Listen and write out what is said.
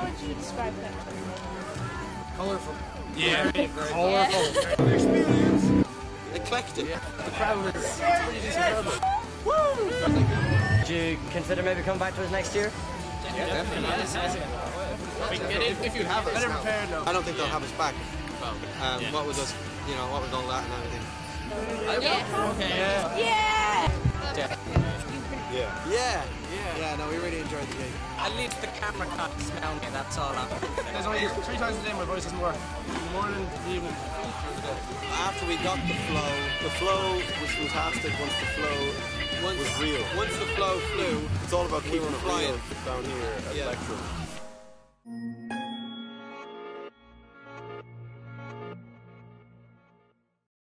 would you describe them? Colourful. Yeah. Colourful. Experience. Eclectic. Yeah. The crowd is pretty decent crowd. Woo! Do you consider maybe coming back to us next year? Yeah, definitely. If you have us. Better prepared now. I don't think they'll have us back. What was us, what was all that and everything. Yeah. Okay. Yeah. Yeah, no, we really enjoyed the gig. At least the camera can't smell me, that's all. There's only 3 times a day my voice doesn't work. In the morning, the evening. After we got the flow was fantastic once the flow was real. Once the flow flew, it's all about keeping it flying down here at Electrum.